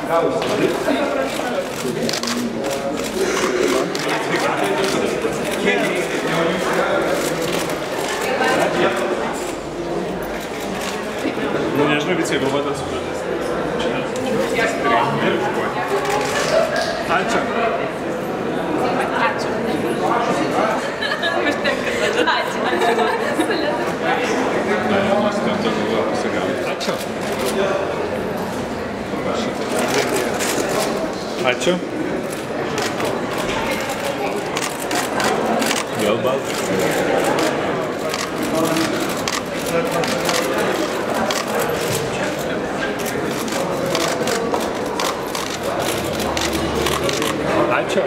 Nu, nežinau, visai buvo tas supratęs. Ačiū. Ačiū. Užtenka, ačiū. Aš ten to galvoju pasigauti. Ačiū. Ačiū. Vėl baltas. Ačiū.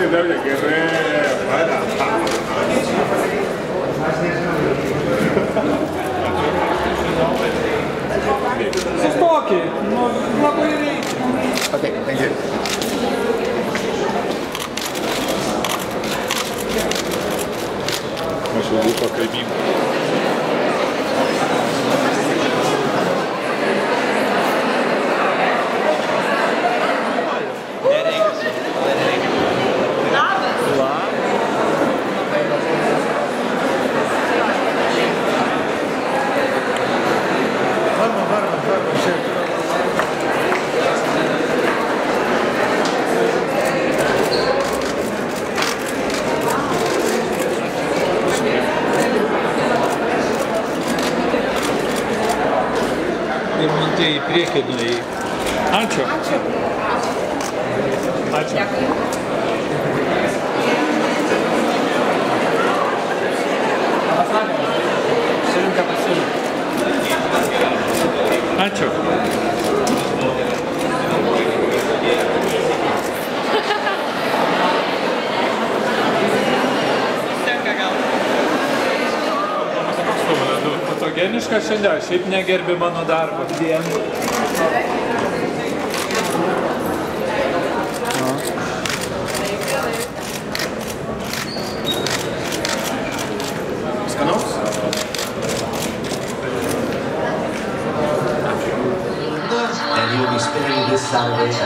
Sustokit, nu labai reikia. Okay, thank you. Aš jau liko kaimynų. Ir man tai į priekį nuėjai. Ačiū. Ačiū. Širinka pasiūlė. Ačiū. Užtenka gal. Fotogeniška šiandien, šiaip negerbi mano darbo. Skanaus? And you'll be spinning this side of it.